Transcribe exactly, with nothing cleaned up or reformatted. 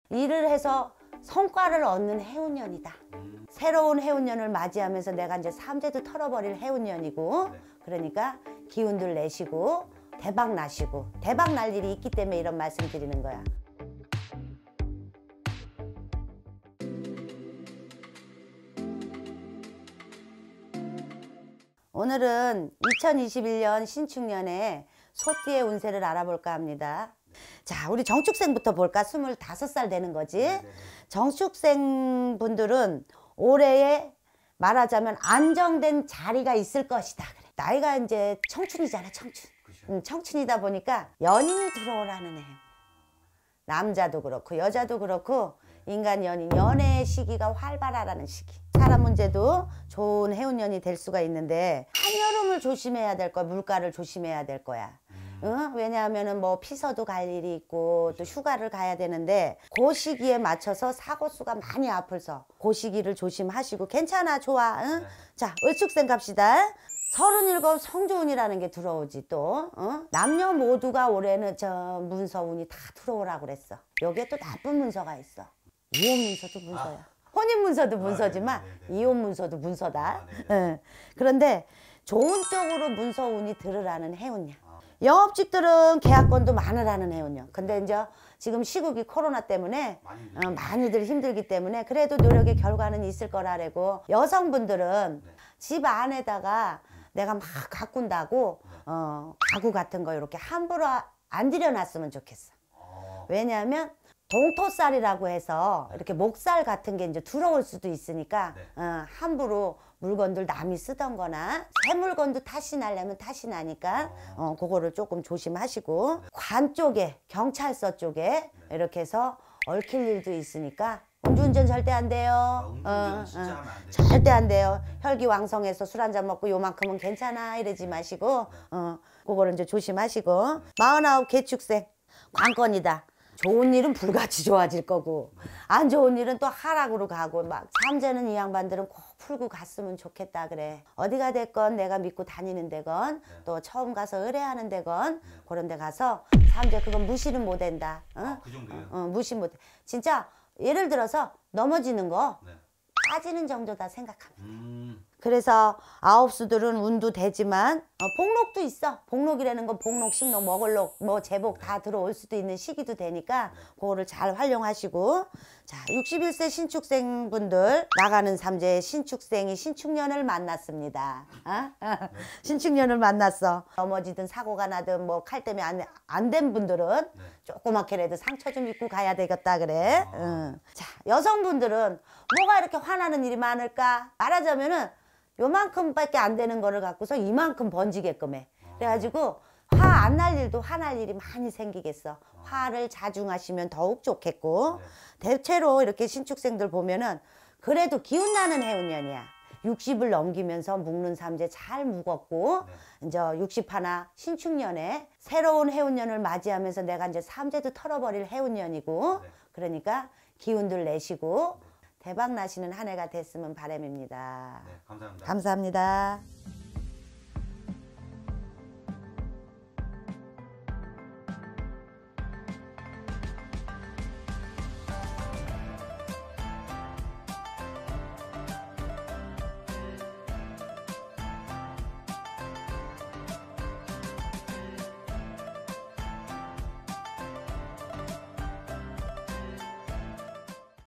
일을 해서 성과를 얻는 해운년이다. 음. 새로운 해운년을 맞이하면서 내가 이제 삼재도 털어버릴 해운년이고, 네. 그러니까 기운들 내시고 대박 나시고 대박 날 일이 있기 때문에 이런 말씀 드리는 거야. 오늘은 이천이십일 년 신축년에 소띠의 운세를 알아볼까 합니다. 자, 우리 정축생부터 볼까? 스물다섯 살 되는 거지. 네네. 정축생 분들은 올해에 말하자면 안정된 자리가 있을 것이다. 그래. 나이가 이제 청춘이잖아, 청춘. 그쵸. 음, 청춘이다 보니까 연인이 들어오라는 해. 남자도 그렇고 여자도 그렇고 인간 연인, 연애의 시기가 활발하라는 시기. 사람 문제도 좋은 해운년이 될 수가 있는데 한여름을 조심해야 될 거야. 물가를 조심해야 될 거야. 음. 응? 왜냐하면은 뭐 피서도 갈 일이 있고 또 휴가를 가야 되는데 그 시기에 맞춰서 사고수가 많이 아플서 그 시기를 조심하시고 괜찮아, 좋아. 응? 네. 자, 을축생 갑시다. 서른일곱 성조운이라는 게 들어오지 또. 어? 남녀 모두가 올해는 저 문서운이 다 들어오라고 그랬어. 여기에 또 나쁜 문서가 있어. 이혼 문서도 문서야. 아. 혼인 문서도 아, 문서지만 네네네. 이혼 문서도 문서다. 아, 네네. 응. 그런데 좋은 쪽으로 문서운이 들으라는 해운년. 아. 영업직들은 계약건도 많으라는 해운년. 근데 이제 지금 시국이 코로나 때문에 많이 어, 많이들 힘들기 때문에 그래도 노력의 결과는 있을 거라고. 여성분들은 네. 집 안에다가 내가 막 가꾼다고 어, 가구 같은 거 이렇게 함부로 안 들여놨으면 좋겠어. 어. 왜냐하면 동토살이라고 해서 이렇게 목살 같은 게 이제 들어올 수도 있으니까 네. 어, 함부로 물건들 남이 쓰던 거나 새 물건도 탓이 나려면 탓이 나니까 어, 그거를 조금 조심하시고 네. 관 쪽에 경찰서 쪽에 네. 이렇게 해서 얽힐 일도 있으니까 음주운전 절대 안 돼요. 아, 음주운전 어, 진짜 어. 하면 안 돼요. 절대 안 돼요. 혈기왕성해서 술 한잔 먹고 요만큼은 괜찮아 이러지 마시고 어, 그거를 이제 조심하시고. 마흔아홉 개축생 관건이다. 좋은 일은 불같이 좋아질 거고 안 좋은 일은 또 하락으로 가고 막 삼재는 이 양반들은 꼭 풀고 갔으면 좋겠다 그래. 어디가 됐건 내가 믿고 다니는 데건 네. 또 처음 가서 의뢰하는 데건 네. 그런 데 가서 삼재 그건 무시는 못 한다. 어? 아, 그 정도예요? 어, 무시 못 해. 진짜 예를 들어서 넘어지는 거 네. 빠지는 정도다 생각합니다. 음. 그래서 아홉 수들은 운도 되지만 어, 복록도 있어. 복록이라는 건 복록, 식록, 먹을록, 뭐 제복 다 들어올 수도 있는 시기도 되니까 그거를 잘 활용하시고. 자, 육십일 세 신축생 분들 나가는 삼재 신축생이 신축년을 만났습니다. 어? 신축년을 만났어. 넘어지든 사고가 나든 뭐 칼 때문에 안, 안 된 분들은 네. 조그맣게라도 상처 좀 입고 가야 되겠다 그래. 아. 응. 자, 여성분들은 뭐가 이렇게 화나는 일이 많을까? 말하자면은 요만큼밖에 안 되는 거를 갖고서 이만큼 번지게끔 해. 그래가지고 화 안 날 일도 화날 일이 많이 생기겠어. 화를 자중하시면 더욱 좋겠고. 대체로 이렇게 신축생들 보면은 그래도 기운 나는 해운년이야. 육십을 넘기면서 묵는 삼재 잘 묵었고 네. 이제 육십 하나 신축년에 새로운 해운년을 맞이하면서 내가 이제 삼재도 털어버릴 해운년이고 네. 그러니까 기운들 내시고 대박 나시는 한 해가 됐으면 바람입니다. 네, 감사합니다. 감사합니다.